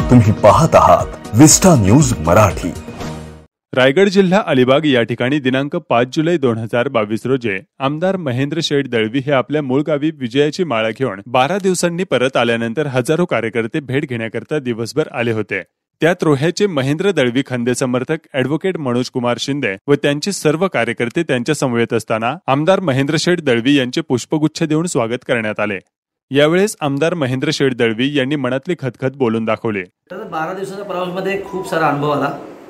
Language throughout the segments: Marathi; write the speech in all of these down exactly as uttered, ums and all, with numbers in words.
तुम्ही पाहत आहात विस्टा न्यूज मराठी। रायगड जिल्हा अलिबाग या ठिकाणी दिनांक पाच जुलै दोन हजार बावीस रोजी आमदार महेंद्र शेठ दळवी हे आपल्या मूळ गावी विजयाची माळा घेऊन बारा दिवसांनी परत आल्यानंतर हजारो कार्यकर्ते भेट घेण्याकरता दिवसभर आले होते। त्यात रोह्याचे महेंद्र दळवी खंदे समर्थक ॲडव्होकेट मनोज कुमार शिंदे व त्यांचे सर्व कार्यकर्ते त्यांच्या समवेत असताना आमदार महेंद्र शेठ दळवी यांचे पुष्पगुच्छ देऊन स्वागत करण्यात आले। यावेळेस आमदार महेंद्र शेठ दळवी यांनी मनातली खतखत बोलून दाखवले। तर बारा दिवसाच्या प्रवासामध्ये खूप सारा अनुभव आला।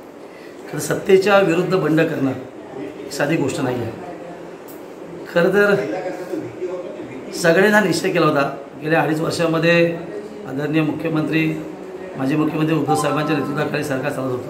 तर सत्तेच्या विरुद्ध बंड करणं साधी गोष्ट नाही आहे। खरं तर सगळ्यांना निश्चय केला होता गेल्या अडीच वर्षामध्ये आदरणीय मुख्यमंत्री माजी मुख्यमंत्री उद्धव साहेबांच्या नेतृत्वाखाली सरकार चालत होतं।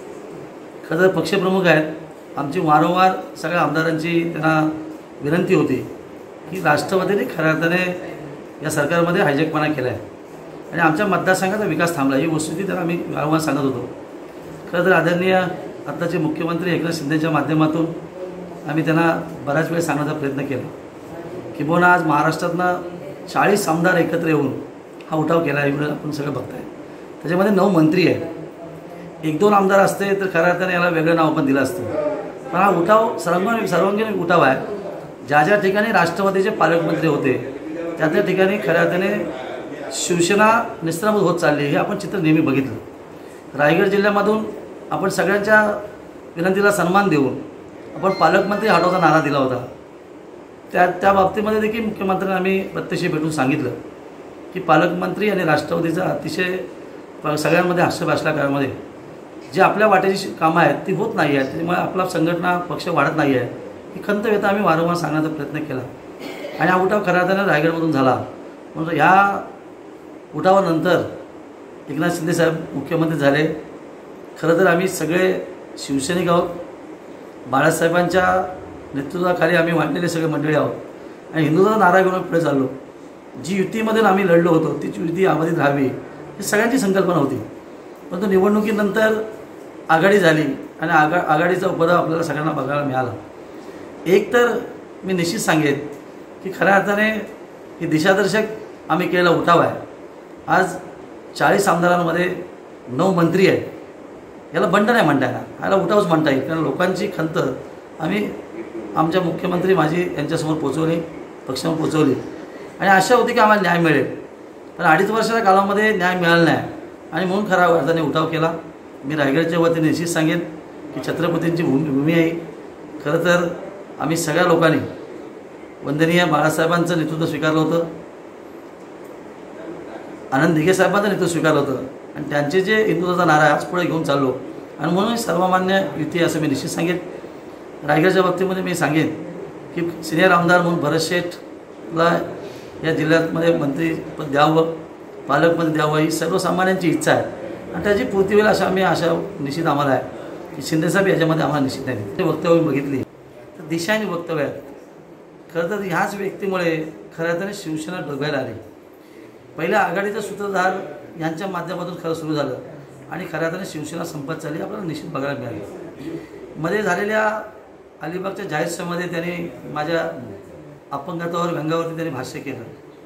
खरं तर पक्षप्रमुख आहेत आमची वारंवार सगळ्या आमदारांची त्यांना विनंती होती की राष्ट्रवादीने खऱ्या अर्थाने या सरकारमध्ये हायजॅकपणा केला आहे आणि आमच्या मतदारसंघाचा विकास थांबला ही वस्तुस्थिती त्यांना आम्ही वारंवार सांगत होतो। खरं तर आदरणीय आत्ताचे मुख्यमंत्री एकनाथ शिंदेच्या माध्यमातून आम्ही त्यांना बराच वेळ सांगण्याचा प्रयत्न केला की बोना आज महाराष्ट्रातनं चाळीस आमदार एकत्र येऊन हा उठाव केला आहे। एवढं आपण सगळं बघताय। त्याच्यामध्ये नऊ मंत्री आहेत। एक दोन आमदार असते तर खऱ्या अर्थाने याला वेगळं नाव पण दिलं असतं, पण हा उठाव सर्वांगीण सर्वांगीण उठाव आहे। ज्या ज्या ठिकाणी राष्ट्रवादीचे पालकमंत्री होते त्या त्या ठिकाणी खऱ्या अर्थाने शिवसेना निस्त्रमूत होत चालली हे आपण चित्र नेहमी बघितलं। रायगड जिल्ह्यामधून आपण सगळ्यांच्या विनंतीला सन्मान देऊन आपण पालकमंत्री हटवचा नारा दिला होता। त्या त्या बाबतीमध्ये देखील मुख्यमंत्र्यांना आम्ही प्रत्यक्ष भेटून सांगितलं की पालकमंत्री आणि राष्ट्रवादीचा अतिशय सगळ्यांमध्ये हास्यभाषला काळामध्ये जे आपल्या वाटेची कामं आहेत ती होत नाही आहेत, त्यामुळे आपला संघटना पक्ष वाढत नाही आहे ही खंत व्यथा आम्ही वारंवार सांगण्याचा प्रयत्न केला आणि हा उठाव खऱ्या अर्थाने रायगडमधून झाला। म्हणून ह्या उठावानंतर एकनाथ शिंदे साहेब मुख्यमंत्री झाले। खरं तर आम्ही सगळे शिवसैनिक आहोत, बाळासाहेबांच्या नेतृत्वाखाली आम्ही वाढलेले सगळे मंडळी आहोत आणि हिंदुत्वाचा नारा घेऊन पुढे चाललो। जी युतीमधून आम्ही लढलो होतो ती युती अबाधित राहावी ही सगळ्यांची संकल्पना होती, परंतु निवडणुकीनंतर आघाडी झाली आणि आघा आघाडीचा उपद्रव आपल्याला सगळ्यांना बघायला मिळाला। एक तर मी निश्चित सांगेन की खऱ्या अर्थाने ही दिशादर्शक आम्ही केलेला उठाव आहे। आज चाळीस आमदारांमध्ये नऊ मंत्री आहेत, याला बंड नाही म्हणता येणार, याला उठावच म्हणता येईल, कारण लोकांची खंत आम्ही आमच्या मुख्यमंत्री माझी यांच्यासमोर पोचवली, पक्षासमोर पोचवली आणि आशा होती की आम्हाला न्याय मिळेल, पण अडीच वर्षाच्या काळामध्ये न्याय मिळाला नाही आणि म्हणून खऱ्या अर्थाने उठाव केला। मी रायगडच्या वतीने निश्चित सांगेन की छत्रपतींची भूमी भूमी आहे। खरं तर आम्ही सगळ्या लोकांनी वंदनीय बाळासाहेबांचं नेतृत्व स्वीकारलं होतं, आनंद दिघे साहेबांचं नेतृत्व स्वीकारलं होतं आणि त्यांचे जे हिंदुत्वाचा नारा आज पुढे घेऊन चाललो आणि म्हणून सर्वमान्य युती असं मी निश्चित सांगेन। रायगडच्या बाबतीमध्ये मी सांगेन की सिनियर आमदार म्हणून भरत शेठला या जिल्ह्यामध्ये मंत्रीपद द्यावं, पालकमंत्री द्यावं ही सर्वसामान्यांची इच्छा आहे आणि त्याची पूर्ती होईल अशा आम्ही आशा निश्चित आम्हाला आहे की शिंदेसाहेब याच्यामध्ये आम्हाला निश्चित नाही। ते वक्तव्य बघितली तर दिशाने वक्तव्य आहेत। खरं तर ह्याच व्यक्तीमुळे खऱ्या अर्थाने शिवसेना डोब्याला आली। पहिल्या आघाडीचा सूत्रधार यांच्या माध्यमातून खरं सुरू झालं आणि खऱ्या अर्थाने शिवसेना संपत चालली आपल्याला निश्चित बघायला मिळाली। मध्ये झालेल्या अलिबागच्या जाहीर सभेमध्ये त्यांनी माझ्या अपंगत्वावर व्यंगावरती त्यांनी भाष्य केलं।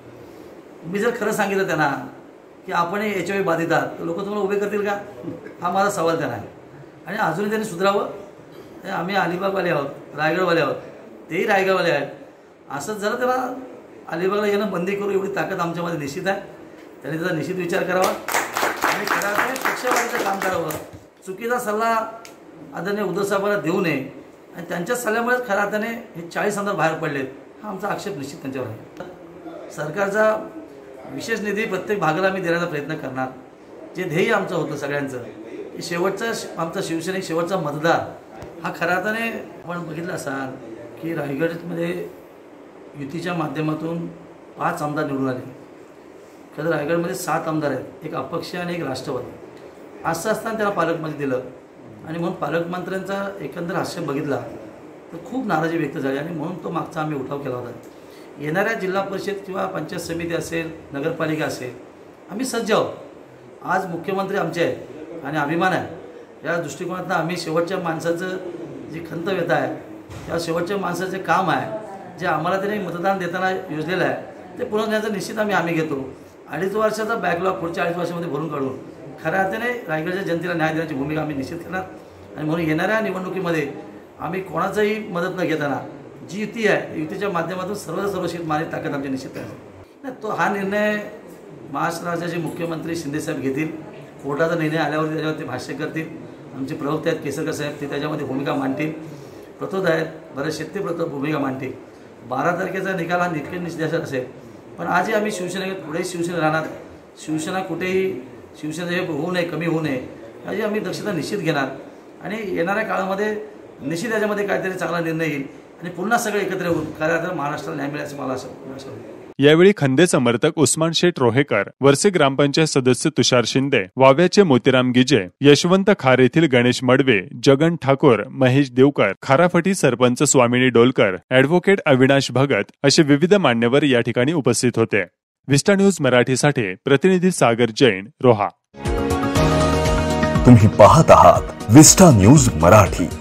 मी जर खरं सांगितलं त्यांना की आपण एच आय व्ही बाधित आहात तर लोक तुम्हाला उभे करतील का, हा माझा सवाल त्यांना आहे आणि अजूनही त्यांनी सुधारावं। आम्ही अलिबागवाले आहोत, रायगडवाले आहोत, तेही रायगडवाले आहेत। असंच झालं त्याला अलिबागला येणं बंदी करू एवढी ताकद आमच्यामध्ये निश्चित आहे। त्यांनी त्याचा निश्चित विचार करावा आणि खऱ्या अर्थाने पक्षवाढीचं काम करावं। चुकीचा सल्ला आदरणीय उद्धव साहेबांना देऊ नये आणि त्यांच्या सल्ल्यामुळेच खऱ्या अर्थाने हे चाळीस आमदार बाहेर पडलेत हा आमचा आक्षेप निश्चित त्यांच्यावर आहे। सरकारचा विशेष निधी प्रत्येक भागाला आम्ही देण्याचा प्रयत्न करणार। जे ध्येय आमचं होतं सगळ्यांचं की शेवटचा आमचा शिवसैनिक शेवटचा मतदार हा खऱ्या अर्थाने आपण बघितलं असाल की रायगडमध्ये युतीच्या माध्यमातून पाच आमदार निवडून आले। खरं रायगडमध्ये सात आमदार आहेत, एक अपक्ष आणि एक राष्ट्रवादी। असं असताना त्याला पालकमंत्री दिलं आणि म्हणून पालकमंत्र्यांचा एकंदर हास्य बघितला तर खूप नाराजी व्यक्त झाली आणि म्हणून तो मागचा आम्ही उठाव केला होता। येणाऱ्या जिल्हा परिषद किंवा पंचायत समिती असेल, नगरपालिका असेल, आम्ही सज्ज आहोत। आज मुख्यमंत्री आमचे आहेत आणि अभिमान आहे। या दृष्टिकोनातून आम्ही शेवटच्या माणसाचं जी खंत व्यथा आहे त्या शेवटच्या माणसाचे काम आहे जे आम्हाला त्यांनी मतदान देताना योजलेलं आहे ते पुन्हा देण्याचा निश्चित आम्ही आम्ही घेतो। अडीच वर्षाचा बॅकलॉग पुढच्या अडीच वर्षामध्ये भरून काढून खऱ्या अर्थाने रायगडच्या जनतेला न्याय देण्याची भूमिका आम्ही निश्चित करणार आणि म्हणून येणाऱ्या निवडणुकीमध्ये आम्ही कोणाचंही मदत न घेताना जी युती आहे युतीच्या माध्यमातून सर्व सर्वशीत मारी ताकद आमची निश्चित करणार नाही. तो हा निर्णय महाराष्ट्र राज्याचे मुख्यमंत्री शिंदेसाहेब घेतील. कोर्टाचा निर्णय आल्यावरती त्याच्यावरती भाष्य करतील. आमचे प्रवक्ते आहेत केसरकर साहेब, ते त्याच्यामध्ये भूमिका मांडतील. प्रतोद आहेत बरेचसे, ते प्रतोद भूमिका मांडतील. बारा तारखेचा निकाल हा निश्चित निश्चित असेल. पण आजही आम्ही शिवसेनेत पुढेही शिवसेना राहणार. शिवसेना कुठेही शिवसेना हे होऊ नये, कमी होऊ नये याची आम्ही दक्षता निश्चित घेणार आणि येणाऱ्या काळामध्ये निश्चित याच्यामध्ये काहीतरी चांगला निर्णय येईल आणि पुन्हा सगळे एकत्र होऊन खऱ्या अर्थाने महाराष्ट्राला न्याय मिळायचं मला असं वाटतं. यावेळी खंदे समर्थक उस्मान शेठ रोहेकर, वरसे ग्रामपंचायत सदस्य तुषार शिंदे, वाव्याचे मोतीराम गिजे, यशवंत खार येथील गणेश मडवे, जगन ठाकूर, महेश देवकर, खाराफटी सरपंच स्वामिनी डोलकर, ॲडव्होकेट अविनाश भगत असे विविध मान्यवर या ठिकाणी उपस्थित होते. विस्टा न्यूज मराठीसाठी प्रतिनिधी सागर जैन, रोहा. तुम्ही पाहत आहात विस्टा न्यूज मराठी.